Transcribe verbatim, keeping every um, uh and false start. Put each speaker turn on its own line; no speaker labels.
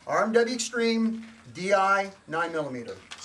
R M W Extreme D I nine millimeter.